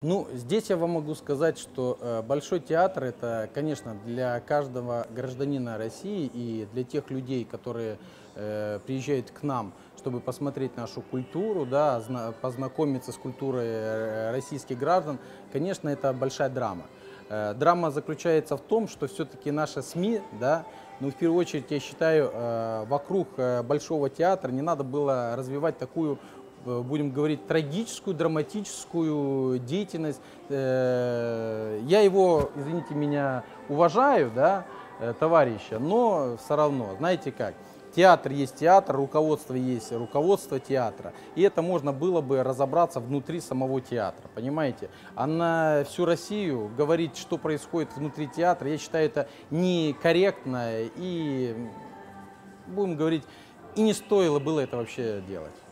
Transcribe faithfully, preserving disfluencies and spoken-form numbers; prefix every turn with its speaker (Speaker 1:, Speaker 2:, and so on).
Speaker 1: Ну, здесь я вам могу сказать, что э, Большой театр — это, конечно, для каждого гражданина России и для тех людей, которые э, приезжают к нам, чтобы посмотреть нашу культуру, да, зна- познакомиться с культурой э, российских граждан, конечно, это большая драма. Э, драма заключается в том, что все-таки наши СМИ, да, ну, в первую очередь, я считаю, э, вокруг э, Большого театра не надо было развивать такую, э, будем говорить, трагическую, драматическую деятельность. Э, Я его, извините меня, уважаю, да, э, товарища, но все равно, знаете как, театр есть театр, руководство есть руководство театра. И это можно было бы разобраться внутри самого театра, понимаете? А на всю Россию говорить, что происходит внутри театра, я считаю, это некорректно и, будем говорить, и не стоило было это вообще делать.